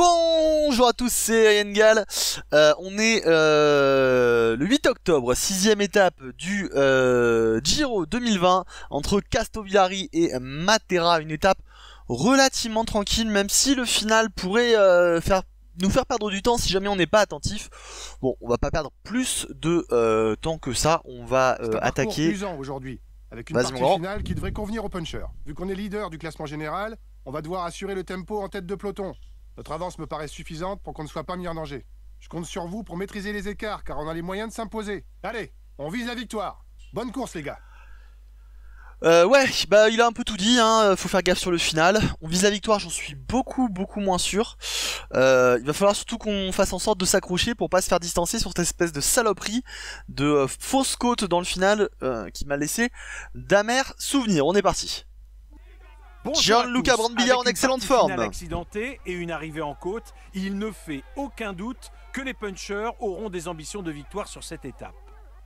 Bonjour à tous, c'est Yengal. On est le 8 octobre, 6ème étape du Giro 2020 entre Castovillari et Matera. Une étape relativement tranquille, même si le final pourrait nous faire perdre du temps si jamais on n'est pas attentif. Bon, on va pas perdre plus de temps que ça. On va attaquer. Usant aujourd'hui, avec une partie finale qui devrait convenir aux punchers. Vu qu'on est leader du classement général, on va devoir assurer le tempo en tête de peloton. Notre avance me paraît suffisante pour qu'on ne soit pas mis en danger. Je compte sur vous pour maîtriser les écarts, car on a les moyens de s'imposer. Allez, on vise la victoire. Bonne course, les gars. Ouais, bah il a un peu tout dit, hein. Faut faire gaffe sur le final. On vise la victoire, j'en suis beaucoup moins sûr. Il va falloir surtout qu'on fasse en sorte de s'accrocher pour pas se faire distancer sur cette espèce de saloperie de fausse côte dans le final qui m'a laissé d'amers souvenirs. On est parti. Gianluca Brambilla en excellente forme. Accidenté et une arrivée en côte, il ne fait aucun doute que les punchers auront des ambitions de victoire sur cette étape.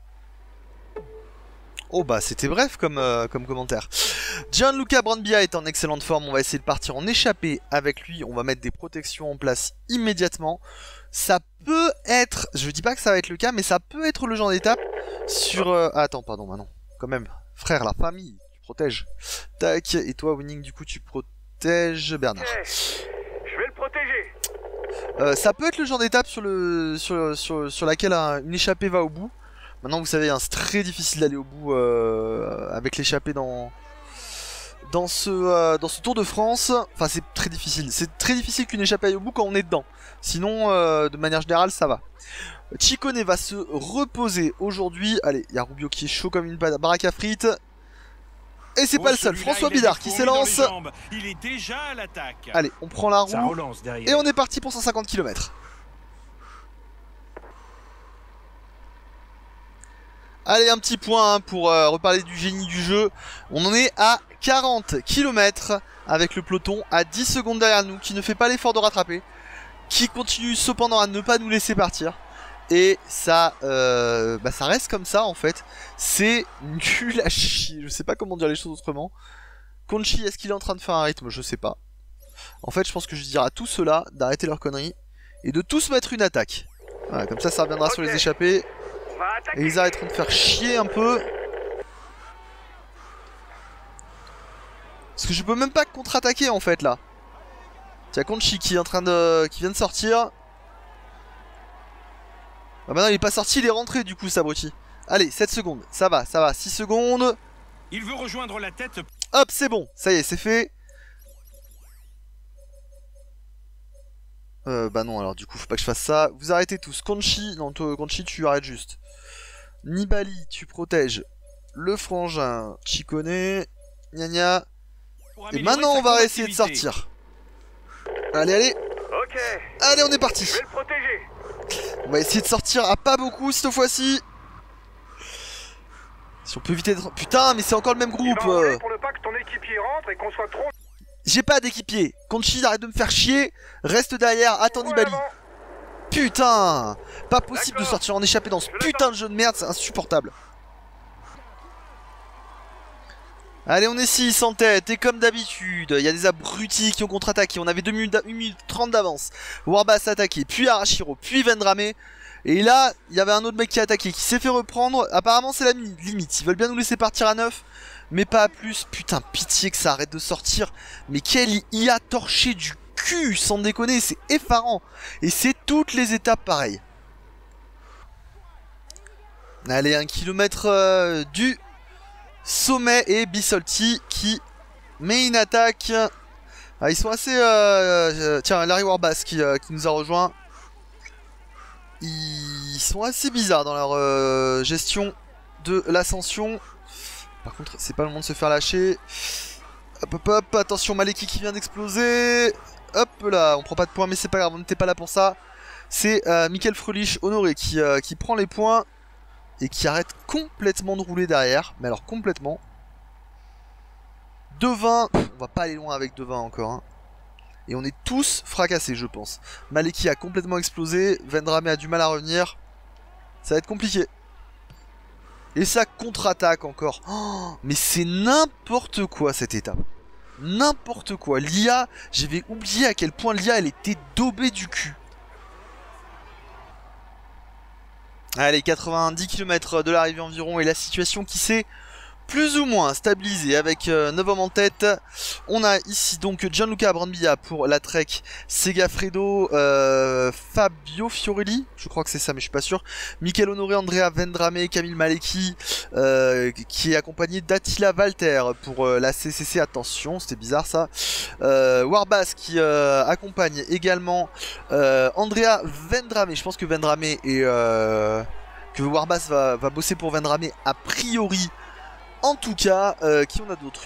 Oh bah c'était bref comme commentaire. Gianluca Brambilla est en excellente forme, on va essayer de partir en échappée avec lui, on va mettre des protections en place immédiatement. Ça peut être, je dis pas que ça va être le cas, mais ça peut être le genre d'étape sur... attends, pardon, bah non, quand même, frère, la famille, tu protèges. Tac, et toi Winning, du coup tu protèges Bernard. Okay. Je vais le protéger. Ça peut être le genre d'étape sur laquelle une échappée va au bout. Maintenant vous savez, hein, c'est très difficile d'aller au bout avec l'échappée dans ce Tour de France. Enfin c'est très difficile qu'une échappée aille au bout quand on est dedans. Sinon de manière générale ça va. Ciccone va se reposer aujourd'hui. Allez, il y a Rubio qui est chaud comme une baraque à frites. Et c'est pas le seul, François Bidard qui s'élance. Il est déjà à l'attaque. Allez, on prend la roue et on est parti pour 150 km. Allez, un petit point hein, pour reparler du génie du jeu. On en est à 40 km avec le peloton à 10 secondes derrière nous, qui ne fait pas l'effort de rattraper, qui continue cependant à ne pas nous laisser partir. Et ça, ça reste comme ça en fait. C'est nul à chier. Je sais pas comment dire les choses autrement. Conchi, est-ce qu'il est en train de faire un rythme? Je sais pas. En fait, je pense que je dirais à tous ceux-là d'arrêter leur conneries et de tous mettre une attaque. Voilà, comme ça reviendra sur les échappées. Et ils arrêteront de faire chier un peu. Parce que je peux même pas contre-attaquer en fait là. Tiens, Conchi qui est en train de. Qui vient de sortir. Ah bah non, il est pas sorti, il est rentré du coup, Sabruti. Allez, 7 secondes, ça va, 6 secondes. Il veut rejoindre la tête. Hop, c'est bon, ça y est, c'est fait. Bah non, alors du coup, faut pas que je fasse ça. Vous arrêtez tous. Conchi, non, toi, Conchi, tu arrêtes juste. Nibali, tu protèges le frangin. Ciccone, gna gna. Et maintenant, on va essayer de sortir. Allez. Ok. Allez, on est parti. Je vais le protéger. On va essayer de sortir à pas beaucoup cette fois-ci. Si on peut éviter de... Putain, mais c'est encore le même groupe. Pour ne pas que ton équipier rentre et qu'on soit trop... J'ai pas d'équipier. Conchi, arrête de me faire chier. Reste derrière, attends Nibali. Putain, pas possible de sortir en échappée dans ce putain de jeu de merde, c'est insupportable. Allez, on est 6 en tête, et comme d'habitude, il y a des abrutis qui ont contre-attaqué. On avait 1 minute 30 d'avance. Warba s'est attaqué, puis Arashiro, puis Vendrame. Et là, il y avait un autre mec qui a attaqué, qui s'est fait reprendre. Apparemment, c'est la limite. Ils veulent bien nous laisser partir à 9, mais pas à plus. Putain, pitié que ça arrête de sortir. Mais quel IA torché du cul, sans déconner, c'est effarant. Et c'est toutes les étapes pareilles. Allez, 1 kilomètre du sommet et Bisolti qui met une attaque. Ah, ils sont assez... Tiens, Larry Warbas qui nous a rejoint. Ils sont assez bizarres dans leur gestion de l'ascension. Par contre, c'est pas le moment de se faire lâcher. Hop, attention, Maleki qui vient d'exploser. Hop là, on prend pas de points, mais c'est pas grave, on n'était pas là pour ça. C'est Michael Fröhlich Honoré qui prend les points et qui arrête complètement de rouler derrière. Mais alors complètement. Devin, on va pas aller loin avec Devin encore. Hein. Et on est tous fracassés, je pense. Maleki a complètement explosé. Vendrame a du mal à revenir. Ça va être compliqué. Et ça contre-attaque encore. Oh, mais c'est n'importe quoi cette étape. n'importe quoi. L'IA, j'avais oublié à quel point l'IA, elle était daubée du cul. Allez, 90 km de l'arrivée environ et la situation qui s'est plus ou moins stabilisée avec 9 hommes en tête. On a ici donc Gianluca Brambilla pour la Trek, Segafredo, Fabio Fiorelli, je crois que c'est ça mais je suis pas sûr, Michael Honoré, Andrea Vendrame, Camille Malecki, qui est accompagné d'Attila Walter pour la CCC, attention c'était bizarre ça, Warbas qui accompagne également Andrea Vendrame, je pense que Vendrame est... que Warbas va bosser pour Vendrame a priori. En tout cas, qui on a d'autres?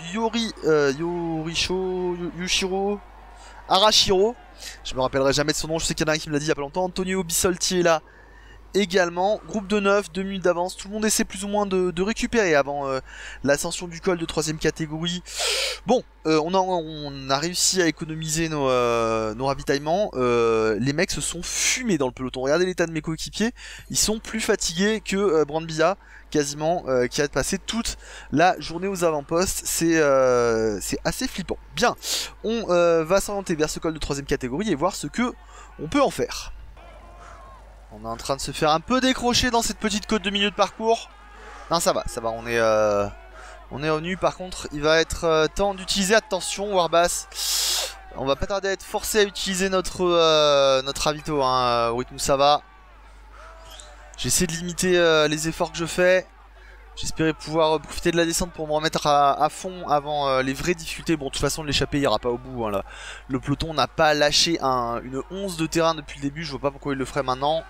Yushiro Arashiro. Je me rappellerai jamais de son nom, je sais qu'il y en a un qui me l'a dit il y a pas longtemps. Antonio Bisolti est là également. Groupe de 9, 2 minutes d'avance. Tout le monde essaie plus ou moins de récupérer avant l'ascension du col de 3ème catégorie. Bon, on a réussi à économiser nos ravitaillements. Les mecs se sont fumés dans le peloton. Regardez l'état de mes coéquipiers. Ils sont plus fatigués que Brambilla. Quasiment, qui a passé toute la journée aux avant-postes, c'est assez flippant. Bien, on va s'orienter vers ce col de 3ème catégorie et voir ce que on peut en faire. On est en train de se faire un peu décrocher dans cette petite côte de milieu de parcours. Non, ça va, on est revenu. Par contre, il va être temps d'utiliser, attention, Warbas. On va pas tarder à être forcé à utiliser notre ravito, hein, au rythme où ça va. J'essaie de limiter les efforts que je fais. J'espérais pouvoir profiter de la descente pour me remettre à fond avant les vraies difficultés. Bon, de toute façon, l'échappée ira pas au bout. Hein, là. Le peloton n'a pas lâché une once de terrain depuis le début. Je vois pas pourquoi il le ferait maintenant.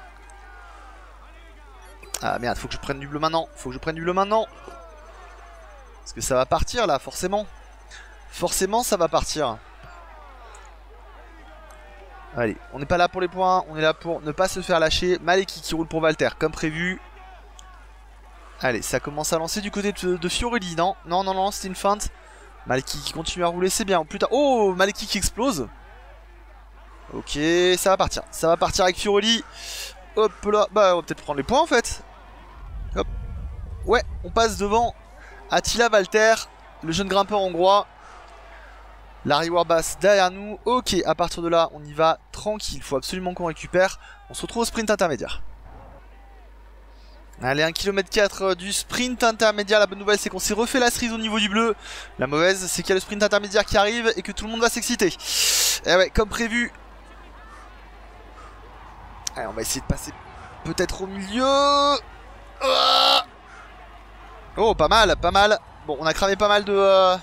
Ah merde, faut que je prenne du bleu maintenant. Parce que ça va partir là, forcément. Forcément, ça va partir. Allez, on n'est pas là pour les points, on est là pour ne pas se faire lâcher. Malecki qui roule pour Walter, comme prévu. Allez, ça commence à lancer du côté de Fiorelli, non? Non, c'était une feinte. Malecki qui continue à rouler, c'est bien. Plus tard... Oh, Malecki qui explose. Ok, ça va partir avec Fiorelli. Hop là, bah on va peut-être prendre les points en fait. Hop. Ouais, on passe devant Attila Walter, le jeune grimpeur hongrois. Larry Warbas derrière nous. Ok, à partir de là, on y va tranquille. Il faut absolument qu'on récupère. On se retrouve au sprint intermédiaire. Allez, 1,4 km du sprint intermédiaire. La bonne nouvelle, c'est qu'on s'est refait la cerise au niveau du bleu. La mauvaise, c'est qu'il y a le sprint intermédiaire qui arrive et que tout le monde va s'exciter. Et ouais, comme prévu. Allez, on va essayer de passer peut-être au milieu. Oh, pas mal. Bon, on a cramé pas mal de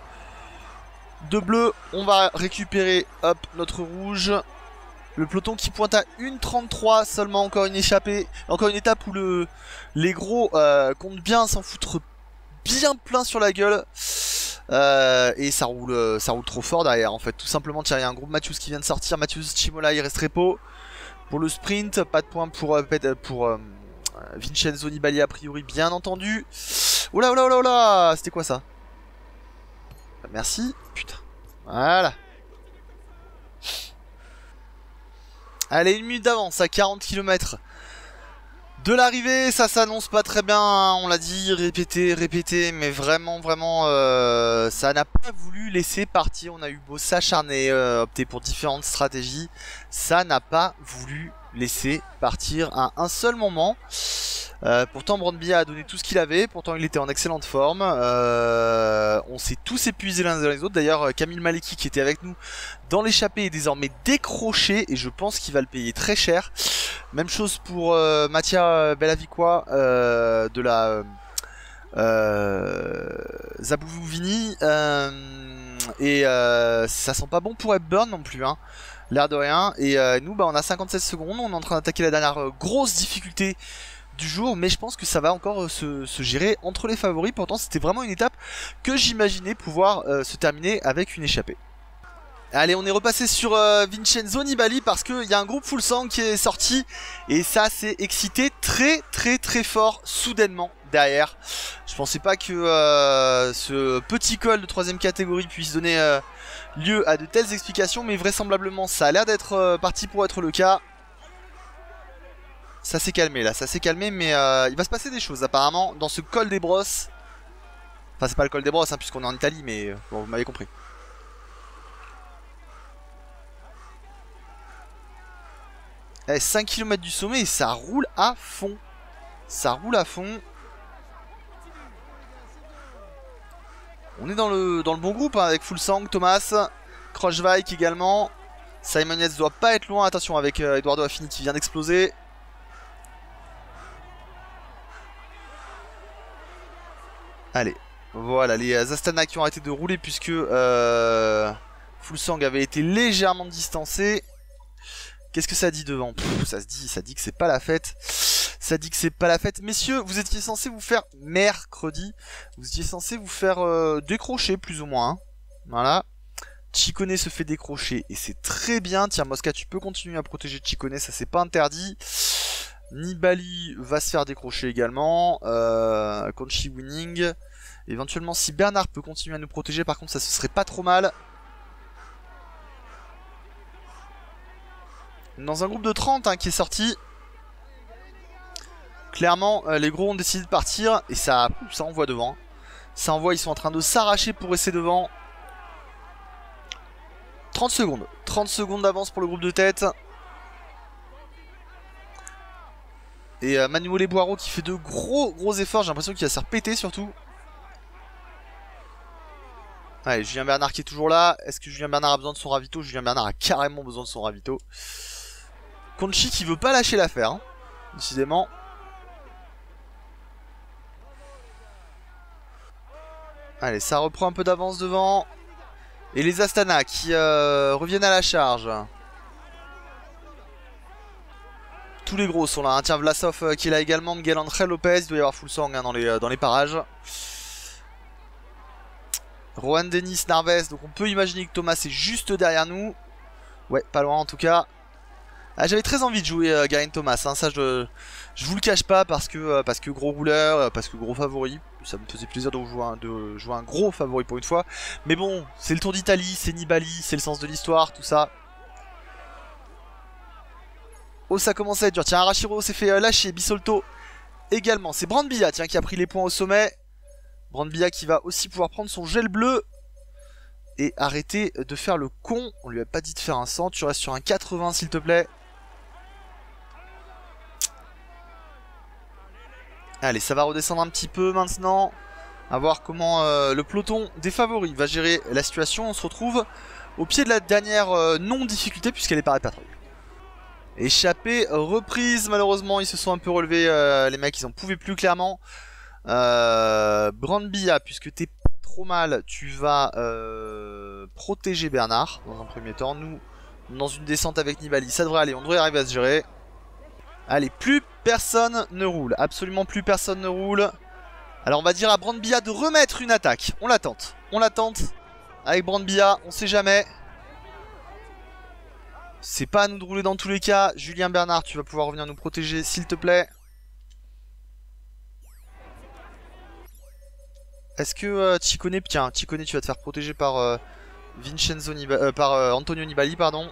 bleu. On va récupérer, hop, notre rouge. Le peloton qui pointe à 1,33 seulement, encore une échappée. Encore une étape où les gros comptent bien s'en foutre bien plein sur la gueule. Et ça roule trop fort derrière en fait. Tout simplement, tiens, il y a un groupe Matthews qui vient de sortir. Matthews, Chimola, il reste Repo. Pour le sprint, pas de points pour Vincenzo Nibali a priori, bien entendu. Oula, c'était quoi ça? Merci, putain. Voilà. Allez, 1 minute d'avance à 40 km de l'arrivée. Ça s'annonce pas très bien, hein. On l'a dit, répété, mais vraiment, ça n'a pas voulu laisser partir. On a eu beau s'acharner, opter pour différentes stratégies. Ça n'a pas voulu laisser partir à un seul moment. Pourtant Brambilla a donné tout ce qu'il avait, pourtant il était en excellente forme. On s'est tous épuisés l'un dans les autres. D'ailleurs Camille Malecki qui était avec nous dans l'échappée est désormais décroché et je pense qu'il va le payer très cher. Même chose pour Mattia Bellaviqua de la Zabouvini et ça sent pas bon pour Hepburn non plus, hein. L'air de rien. Et nous bah on a 57 secondes, on est en train d'attaquer la dernière grosse difficulté du jour, mais je pense que ça va encore se gérer entre les favoris. Pourtant c'était vraiment une étape que j'imaginais pouvoir se terminer avec une échappée. Allez, on est repassé sur Vincenzo Nibali parce qu'il y a un groupe full sang qui est sorti et ça s'est excité très fort soudainement derrière. Je pensais pas que ce petit col de 3ème catégorie puisse donner lieu à de telles explications, mais vraisemblablement ça a l'air d'être parti pour être le cas. Ça s'est calmé là, mais il va se passer des choses apparemment dans ce col des brosses. Enfin c'est pas le col des brosses hein, puisqu'on est en Italie, mais bon, vous m'avez compris. Eh, 5 km du sommet et ça roule à fond. Ça roule à fond. On est dans le bon groupe hein, avec Fuglsang, Thomas, Krochweig également. Simon Yates doit pas être loin. Attention avec Eduardo Affini qui vient d'exploser. Allez, voilà les Astana qui ont arrêté de rouler puisque Fuglsang avait été légèrement distancé. Qu'est-ce que ça dit devant? Ça dit que c'est pas la fête. Ça dit que c'est pas la fête. Messieurs, vous étiez censés vous faire mercredi. Vous étiez censés vous faire décrocher plus ou moins. Hein. Voilà. Ciccone se fait décrocher et c'est très bien. Tiens, Mosca, tu peux continuer à protéger Ciccone, ça c'est pas interdit. Nibali va se faire décrocher également. Conchi winning. Éventuellement, si Bernard peut continuer à nous protéger, par contre, ça ce serait pas trop mal. Dans un groupe de 30 hein, qui est sorti. Clairement, les gros ont décidé de partir et ça envoie devant. Ça envoie, ils sont en train de s'arracher pour rester devant. 30 secondes. 30 secondes d'avance pour le groupe de tête. Et Manuel Boiro qui fait de gros efforts. J'ai l'impression qu'il va se faire péter surtout. Allez, Julien Bernard qui est toujours là. Est-ce que Julien Bernard a besoin de son ravito? Julien Bernard a carrément besoin de son ravito. Conchi qui veut pas lâcher l'affaire. Hein, décidément. Allez, ça reprend un peu d'avance devant. Et les Astana qui reviennent à la charge. Tous les gros sont là. Hein. Tiens, Vlasov qui est là également. Miguel Angel Lopez. Il doit y avoir Fuglsang hein, dans les parages. Rohan Dennis, Narvaez. Donc on peut imaginer que Thomas est juste derrière nous. Ouais, pas loin en tout cas. Ah, j'avais très envie de jouer Geraint Thomas. Hein. Ça, je vous le cache pas parce que gros rouleur, parce que gros favori. Ça me faisait plaisir de jouer un gros favori pour une fois. Mais bon, c'est le Tour d'Italie, c'est Nibali, c'est le sens de l'histoire, tout ça. Oh, ça commence à être dur. Tiens, Arashiro s'est fait lâcher. Bisolto également. C'est Brandbia tiens, qui a pris les points au sommet. Brandbia qui va aussi pouvoir prendre son gel bleu. Et arrêter de faire le con. On lui a pas dit de faire un 100. Tu restes sur un 80 s'il te plaît. Allez, ça va redescendre un petit peu maintenant. À voir comment le peloton des favoris va gérer la situation. On se retrouve au pied de la dernière non-difficulté puisqu'elle est par patrouille. Échappée, reprise. Malheureusement, ils se sont un peu relevés. Les mecs, ils en pouvaient plus clairement. Brandbia, puisque t'es pas trop mal, tu vas protéger Bernard dans un premier temps. Nous, dans une descente avec Nibali, ça devrait aller. On devrait arriver à se gérer. Allez, plus personne ne roule. Absolument plus personne ne roule. Alors on va dire à Brandbia de remettre une attaque. On la tente. On la tente. Avec Brandbia, on sait jamais. C'est pas à nous de rouler dans tous les cas. Julien Bernard, tu vas pouvoir revenir nous protéger s'il te plaît. Est-ce que Ciccone... Tiens, Ciccone, tu vas te faire protéger par Antonio Nibali, pardon.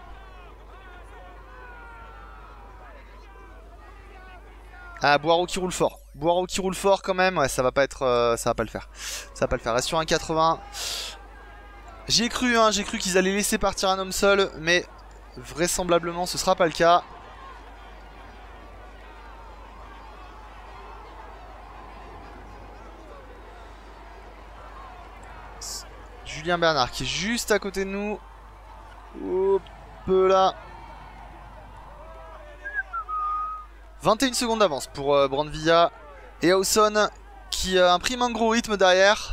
Ah, Boiro qui roule fort. Boiro qui roule fort quand même. Ouais, ça va pas être, ça va pas le faire. Ça va pas le faire. Reste sur un 80. J'ai cru qu'ils allaient laisser partir un homme seul, mais vraisemblablement ce sera pas le cas. Julien Bernard qui est juste à côté de nous. Hop là. 21 secondes d'avance pour Brandbia. Et Hawson qui imprime un gros rythme derrière.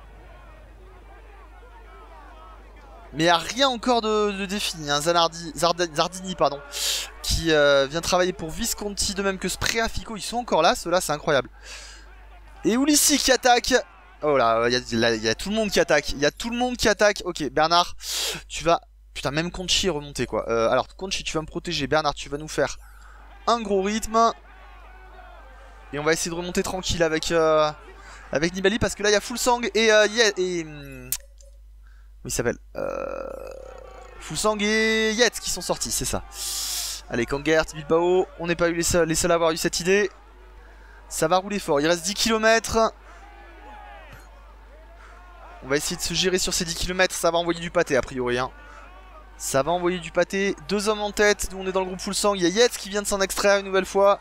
Mais il n'y a rien encore de défini. Hein. Zardini, pardon, qui vient travailler pour Visconti, de même que Spreafico. Ils sont encore là, ceux-là, c'est incroyable. Et Ulissi qui attaque. Oh là, il y a tout le monde qui attaque. Il y a tout le monde qui attaque. Ok, Bernard, tu vas... Putain, même Conchi est remonté, quoi. Alors, Conchi, tu vas me protéger. Bernard, tu vas nous faire un gros rythme. Et on va essayer de remonter tranquille avec Nibali, parce que là, il y a Fuglsang et... comment il s'appelle Fuglsang et Yates qui sont sortis, c'est ça. Allez, Kangert, Bilbao. On n'est pas eu les seuls à avoir eu cette idée. Ça va rouler fort. Il reste 10 km. On va essayer de se gérer sur ces 10 km. Ça va envoyer du pâté a priori. Hein. Ça va envoyer du pâté. 2 hommes en tête. Nous on est dans le groupe full sang. Il y a Yates qui vient de s'en extraire une nouvelle fois.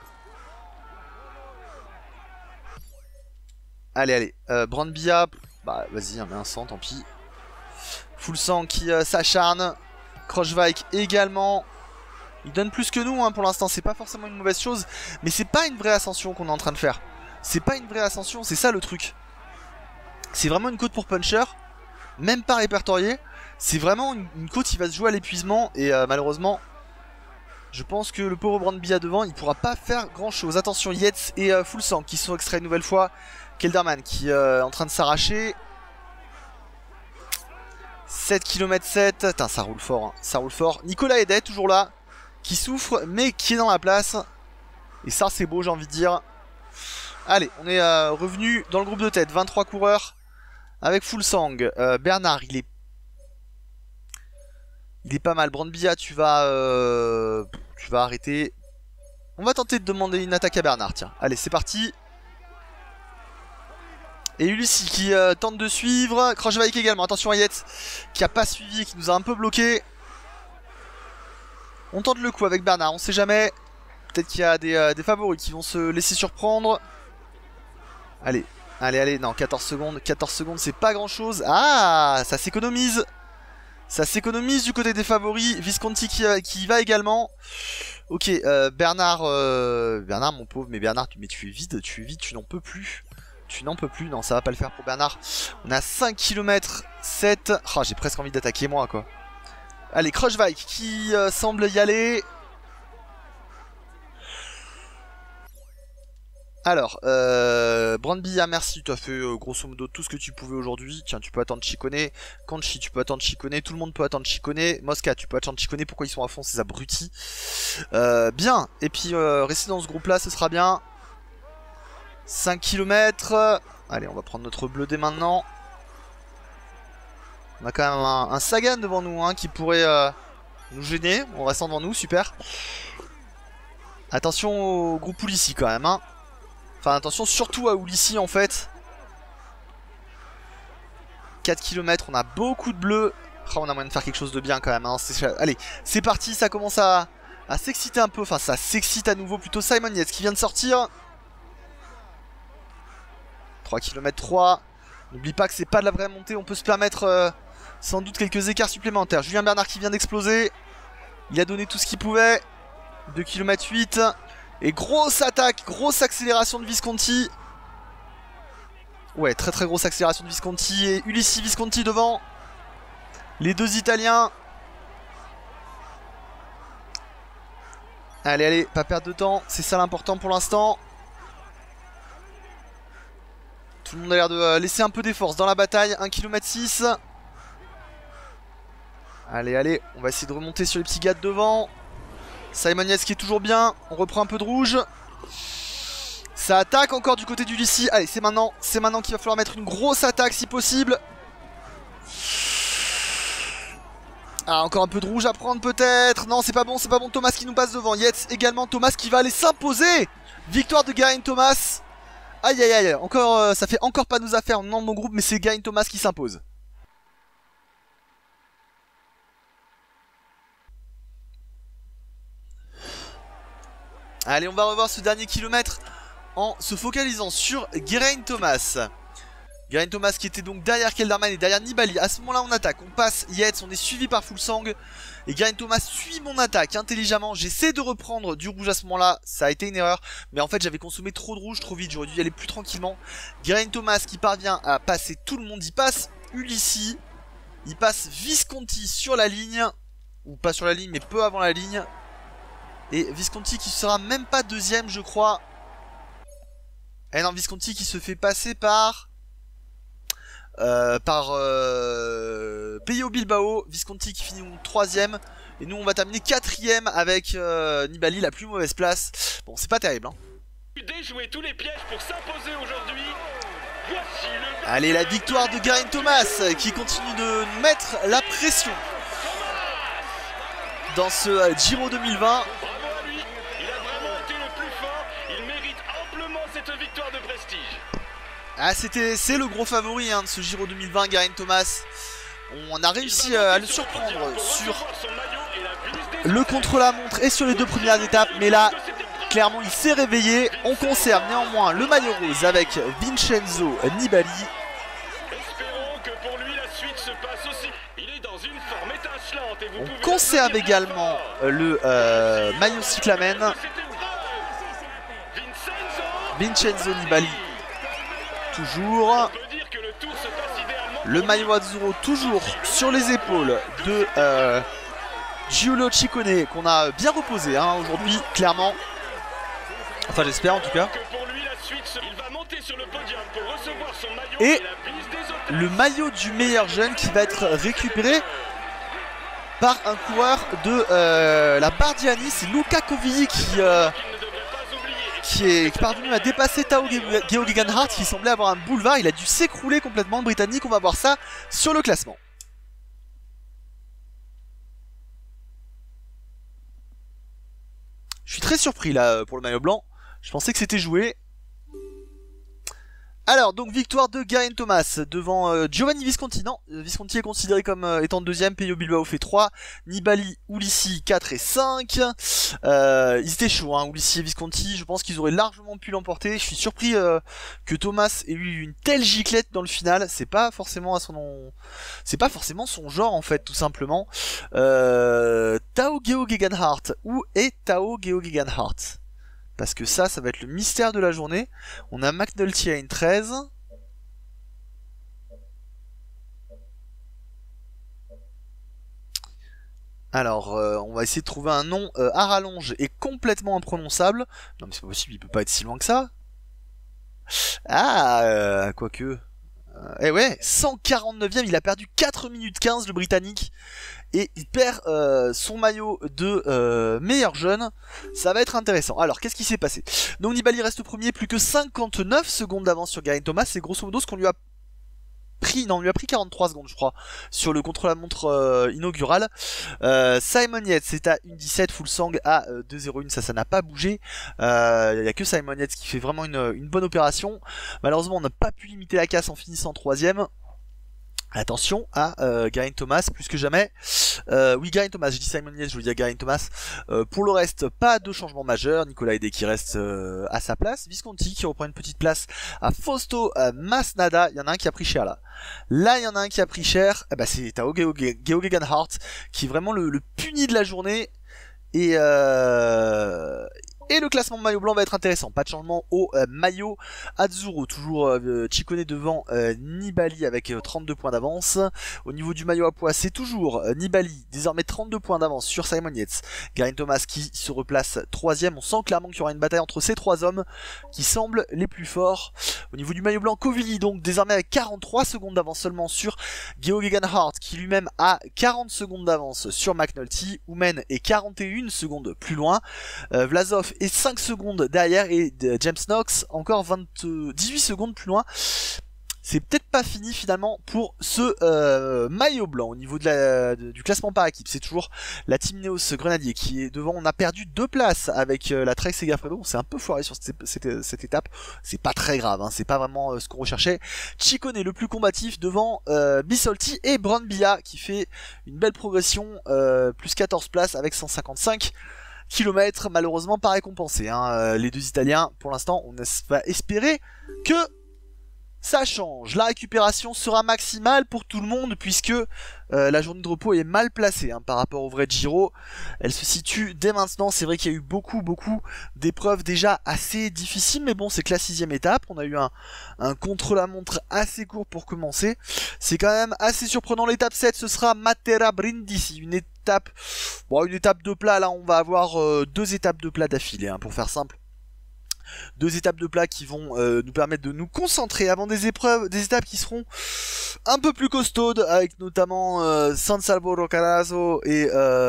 Allez, Brandbia. Bah vas-y, on met un sang, tant pis. Full sang qui s'acharne. Krochvike également. Il donne plus que nous hein, pour l'instant. C'est pas forcément une mauvaise chose. Mais c'est pas une vraie ascension qu'on est en train de faire. C'est pas une vraie ascension, c'est ça le truc. C'est vraiment une côte pour puncher. Même pas répertoriée. C'est vraiment une côte qui va se jouer à l'épuisement. Et malheureusement, je pense que le pauvre Brandbia devant, il pourra pas faire grand chose. Attention, Yates et Full Sang qui sont extraits une nouvelle fois. Kelderman qui est en train de s'arracher. 7 km 7. Putain, ça roule fort. Hein. Ça roule fort. Nicolas Edet, toujours là. Qui souffre, mais qui est dans la place. Et ça, c'est beau, j'ai envie de dire. Allez, on est revenu dans le groupe de tête. 23 coureurs. Avec Full Sang. Bernard, il est pas mal. Brandbia, tu vas arrêter. On va tenter de demander une attaque à Bernard. Tiens, allez, c'est parti. Et Ulissi qui tente de suivre. Krochvike également. Attention à Yates qui a pas suivi, qui nous a un peu bloqué. On tente le coup avec Bernard, on sait jamais. Peut-être qu'il y a des favoris qui vont se laisser surprendre. Allez, non, 14 secondes. 14 secondes, c'est pas grand-chose. Ah, ça s'économise. Ça s'économise du côté des favoris. Visconti qui y va également. Ok, Bernard, mon pauvre, mais Bernard, tu es vide, tu n'en peux plus. Tu n'en peux plus, non, ça va pas le faire pour Bernard. On a 5 km 7. Oh, j'ai presque envie d'attaquer moi, quoi. Allez, Krochvike qui semble y aller. Alors, Brandbia, merci, tu as fait grosso modo tout ce que tu pouvais aujourd'hui. Tiens, tu peux attendre Chikone. Kanchi, tu peux attendre Chikone. Tout le monde peut attendre Chikone. Mosca, tu peux attendre Chikone. Pourquoi ils sont à fond, ces abrutis? Bien, et puis rester dans ce groupe-là, ce sera bien. 5 km. Allez, on va prendre notre bleu dès maintenant. On a quand même un Sagan devant nous hein, qui pourrait nous gêner en restant devant nous, super. Attention au groupe Ulissi quand même. Hein. Enfin attention surtout à Ulissi en fait. 4 km, on a beaucoup de bleus. Oh, on a moyen de faire quelque chose de bien quand même. Hein. Allez, c'est parti, ça commence à s'exciter un peu. Enfin ça s'excite à nouveau plutôt. Simon Yates qui vient de sortir. 3 km 3. N'oublie pas que c'est pas de la vraie montée, on peut se permettre sans doute quelques écarts supplémentaires. Julien Bernard qui vient d'exploser. Il a donné tout ce qu'il pouvait. 2 km 8. Et grosse attaque, grosse accélération de Visconti. Ouais, très grosse accélération de Visconti. Et Ulissi Visconti devant. Les deux Italiens. Allez, pas perdre de temps. C'est ça l'important pour l'instant. Tout le monde a l'air de laisser un peu des forces dans la bataille. 1 km 6. Allez, on va essayer de remonter sur les petits gars de devant. Simon Yates qui est toujours bien. On reprend un peu de rouge. Ça attaque encore du côté d'Ulissi. Allez, c'est maintenant qu'il va falloir mettre une grosse attaque si possible. Ah, encore un peu de rouge à prendre peut-être. Non, c'est pas bon. Thomas qui nous passe devant. Yates également. Thomas qui va aller s'imposer. Victoire de Geraint Thomas. Aïe, encore, ça fait encore pas nos affaires dans mon groupe, mais c'est Geraint Thomas qui s'impose. Allez, on va revoir ce dernier kilomètre en se focalisant sur Geraint Thomas. Geraint Thomas qui était donc derrière Kelderman et derrière Nibali. À ce moment-là, on attaque, on passe Yates, on est suivi par Full Sang. Et Geraint Thomas suit mon attaque intelligemment. J'essaie de reprendre du rouge à ce moment-là. Ça a été une erreur. Mais en fait, j'avais consommé trop de rouge, trop vite. J'aurais dû y aller plus tranquillement. Geraint Thomas qui parvient à passer tout le monde. Il passe Ulissi. Il passe Visconti sur la ligne. Ou pas sur la ligne, mais peu avant la ligne. Et Visconti qui sera même pas deuxième, je crois. Et non, Visconti qui se fait passer par... Peyo Bilbao. Visconti qui finit troisième. Et nous on va terminer quatrième avec Nibali, la plus mauvaise place. Bon, c'est pas terrible hein. Déjouer tous les pièges pour s'imposer aujourd'hui. Allez, la victoire de Geraint Thomas qui continue de nous mettre la pression dans ce Giro 2020. Bravo à lui, il a vraiment été le plus fort. Il mérite amplement cette victoire de prestige. Ah, c'est le gros favori hein, de ce Giro 2020, Geraint Thomas. On a réussi à le surprendre sur le contre-la-montre et sur les deux premières étapes, mais là, clairement, il s'est réveillé. On conserve néanmoins le maillot rose avec Vincenzo Nibali. On conserve également le maillot cyclamen. Vincenzo Nibali, toujours. Le maillot azzurro, toujours sur les épaules de Giulio Ciccone, qu'on a bien reposé hein, aujourd'hui, clairement. Enfin, j'espère en tout cas. Et le maillot du meilleur jeune qui va être récupéré par un coureur de la Bardiani. C'est Luca Covilli qui est parvenu à dépasser Tao Geoghegan-Hart, qui semblait avoir un boulevard. Il a dû s'écrouler complètement, le Britannique. On va voir ça sur le classement. Je suis très surpris là pour le maillot blanc. Je pensais que c'était joué. Alors, donc victoire de Geraint Thomas devant Giovanni Visconti. Non, Visconti est considéré comme étant deuxième. Pello Bilbao fait 3. Nibali, Ulissi 4 et 5. Ils étaient chauds, hein, Ulissi et Visconti. Je pense qu'ils auraient largement pu l'emporter. Je suis surpris que Thomas ait eu une telle giclette dans le final. C'est pas forcément c'est pas forcément son genre en fait, tout simplement. Tao Geoghegan-Hart. Où est Tao Geoghegan-Hart? Parce que ça va être le mystère de la journée. On a McNulty à une 13. Alors, on va essayer de trouver un nom à rallonge et complètement imprononçable. Non mais c'est pas possible, il peut pas être si loin que ça. Ah, quoique... eh ouais, 149ème, il a perdu 4 minutes 15 le Britannique. Et il perd son maillot de meilleur jeune. Ça va être intéressant. Alors, qu'est-ce qui s'est passé? Donc Nibali reste premier, plus que 59 secondes d'avance sur Geraint Thomas. C'est grosso modo ce qu'on lui a pris. Non, on lui a pris 43 secondes, je crois, sur le contre-la-montre inaugural. Simon Yates est à 1,17, Fuglsang à 2,01. Ça n'a pas bougé. Il n'y a que Simon Yates qui fait vraiment une bonne opération. Malheureusement, on n'a pas pu limiter la casse en finissant 3ème. Attention à Geraint Thomas, plus que jamais. Oui, Geraint Thomas, je dis Simon Yates, je veux dire Geraint Thomas. Pour le reste, pas de changement majeur. Nicolas Hedé qui reste à sa place. Visconti qui reprend une petite place à Fausto Masnada. Il y en a un qui a pris cher là. Là, il y en a un qui a pris cher. Eh ben, c'est Tao Geoghegan-Hart qui est vraiment le puni de la journée. Et le classement maillot blanc va être intéressant. Pas de changement au maillot azzurro. Toujours Ciccone devant Nibali avec 32 points d'avance. Au niveau du maillot à pois, c'est toujours Nibali. Désormais 32 points d'avance sur Simon Yates. Geraint Thomas qui se replace 3ème. On sent clairement qu'il y aura une bataille entre ces trois hommes qui semblent les plus forts. Au niveau du maillot blanc, Covilli donc désormais avec 43 secondes d'avance seulement sur Geoghegan-Hart qui lui-même a 40 secondes d'avance sur McNulty. Oumen est 41 secondes plus loin. Vlasov et 5 secondes derrière et James Knox encore 18 secondes plus loin. C'est peut-être pas fini finalement pour ce maillot blanc. Au niveau du classement par équipe, c'est toujours la Team Ineos Grenadier qui est devant. On a perdu 2 places avec la Trek Segafredo. On s'est un peu foiré sur cette étape. C'est pas très grave, hein. C'est pas vraiment ce qu'on recherchait. Ciccone le plus combatif devant Bisolti et Brambilla qui fait une belle progression, plus 14 places avec 155 km, malheureusement pas récompensé, hein. Les deux Italiens, pour l'instant, on va espérer que ça change. La récupération sera maximale pour tout le monde puisque la journée de repos est mal placée, hein, par rapport au vrai Giro. Elle se situe dès maintenant. C'est vrai qu'il y a eu beaucoup d'épreuves déjà assez difficiles, mais bon, c'est que la 6ème étape. On a eu un contre-la-montre assez court pour commencer. C'est quand même assez surprenant. L'étape 7, ce sera Matera-Brindisi, une étape de plat. Là, on va avoir 2 étapes de plat d'affilée, hein, pour faire simple. 2 étapes de plat qui vont nous permettre de nous concentrer avant des étapes qui seront un peu plus costaudes, avec notamment San Salvador Carazo et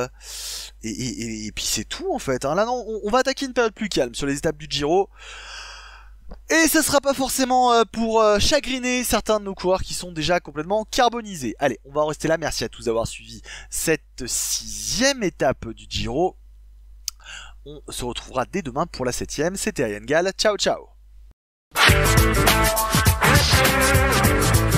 puis c'est tout en fait, hein. Là non, on va attaquer une période plus calme sur les étapes du Giro. Et ce sera pas forcément pour chagriner certains de nos coureurs qui sont déjà complètement carbonisés. Allez, on va en rester là. Merci à tous d'avoir suivi cette 6ème étape du Giro. On se retrouvera dès demain pour la 7ème. C'était Ryan Gall. Ciao, ciao.